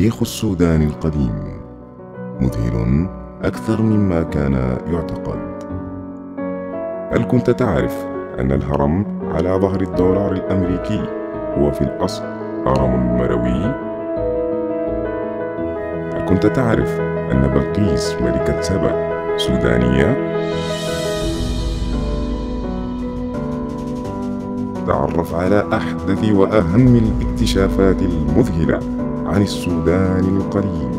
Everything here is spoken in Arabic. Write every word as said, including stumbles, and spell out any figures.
تاريخ السودان القديم مذهل أكثر مما كان يعتقد. هل كنت تعرف أن الهرم على ظهر الدولار الأمريكي هو في الأصل هرم مروي؟ هل كنت تعرف أن بلقيس ملكة سبأ سودانية؟ تعرف على أحدث وأهم الاكتشافات المذهلة عن السودان القديم.